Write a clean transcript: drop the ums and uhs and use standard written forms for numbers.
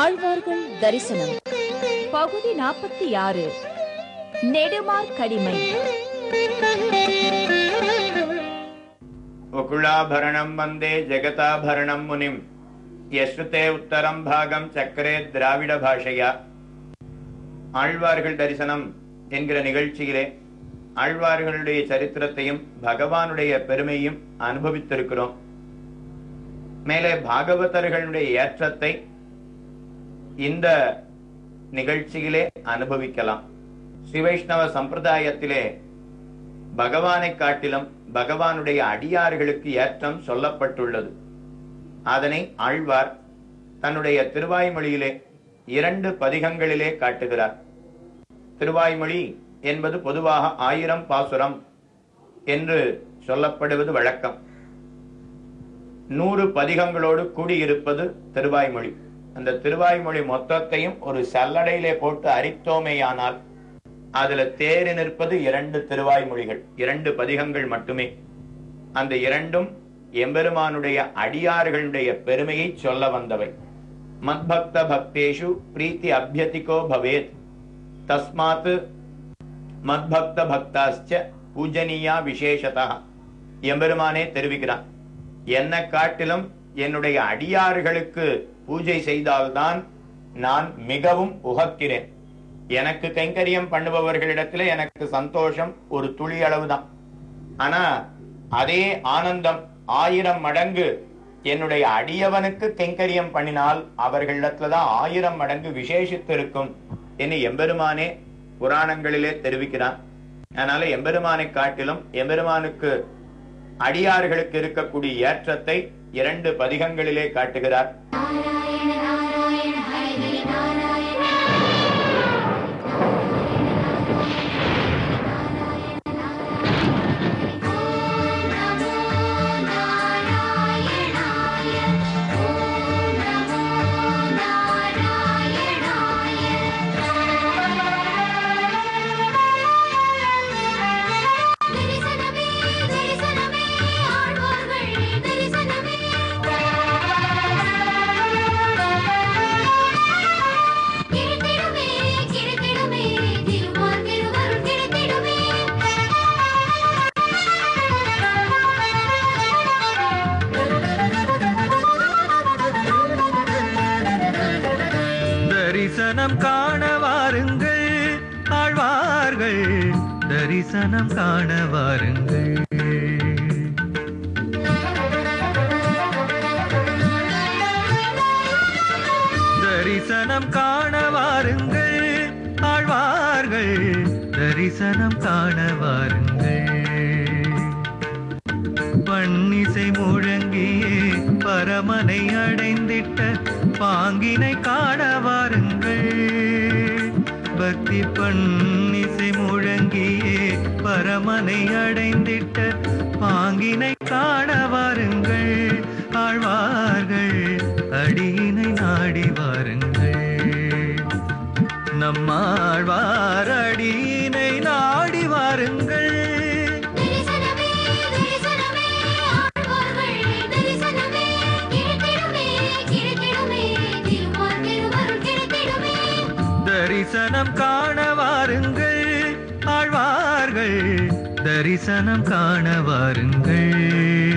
ஆழ்வார்கள் தரிசனம் பகுதி 46 நெடுமார் கடிமை. वकुलाभरणं वन्दे जगताभरणं मुनिं यश्रुते उत्तरं भागं चक्रे திராவிட பாஷையா. ஆழ்வார்கள் தரிசனம் என்கிற நிகழ்ச்சியிலே ஆழ்வார்களுடைய சரித்திரத்தையும் பகவானுடைய பெருமையும் அனுபவித்திருக்கிறோம். மேலே பாகவதர்களுடைய ஏற்றத்தை இந்த நிகழ்ச்சியிலே அனுபவிக்கலாம். ஸ்ரீவைஷ்ணவ சம்பிரதாயத்திலே பகவானை காட்டிலும் பகவானுடைய அடியார்களுக்கு ஏற்றம் சொல்லப்பட்டுள்ளது. அதனை ஆழ்வார் தன்னுடைய திருவாய்மொழியிலே 2 பதிகங்களிலே காட்டுகிறார். திருவாய்மொழி என்பது பொதுவாக 1000 பாசுரம் என்று சொல்லப்படுவது வழக்கம். 100 பதிகங்களோடு கூடியிருப்பது திருவாய்மொழி. அந்த திருவாய்மொழி மொத்தத்தையும் ஒரு சல்லடையிலே போட்டு அரித்தோமேயானால் அதுல தேறி நிற்பது 2 திருவாய்மொழிகள், 2 பதிகங்கள் மட்டுமே. அந்த 2ம் எம்பெருமானுடைய அடியார்களுடைய பெருமையை சொல்ல வந்தவை. மத்பக்த பக்தேஷு பிரீத்தி அபியதிகோ பவேத் தஸ்மாத் மத்பக்த பக்தாஸ்ச பூஜனியா விசேஷதா. எம்பெருமானே தெரிவிக்கிறான், என்னை காட்டிலும் என்னுடைய அடியார்களுக்கு பூஜை செய்தால்தான் நான் மிகவும் உகக்கிறேன். எனக்கு கைங்கரியம் பண்ணுபவர்களிடத்துல எனக்கு சந்தோஷம் ஒரு துளி அளவுதான். ஆனா அதே ஆனந்தம் 1000 மடங்கு என்னுடைய அடியவனுக்கு கைங்கரியம் பண்ணினால் அவர்களிடத்துலதான் 1000 மடங்கு விசேஷித்து இருக்கும் என்று எம்பெருமானே புராணங்களிலே தெரிவிக்கிறான். அதனால எம்பெருமானை காட்டிலும் எம்பெருமானுக்கு அடியார்களுக்கு இருக்கக்கூடிய ஏற்றத்தை 2 பதிகங்களிலே காட்டுகிறார். தரிசனம் காண வாருங்கள் ஆழ்வார்கள், தரிசனம் காண வாருங்கள். தரிசனம் காண வாருங்கள் ஆழ்வார்கள், தரிசனம் காண வாருங்கள். பன்னிசை முழங்கியே பரமனை அடைந்திட்ட பாங்கினை காண வாருங்கள். பக்தி பன்னிசை முழங்கியே பரமனை அடைந்திட்ட பாங்கினை காண வாருங்கள். ஆழ்வார்கள் அடியினை நாடி வாருங்கள். நம்மாழ்வார் அடியினை நாடி வாருங்கள். தரிசனம் காண வாருங்கள் ஆழ்வார்கள், தரிசனம் காண வாருங்கள்.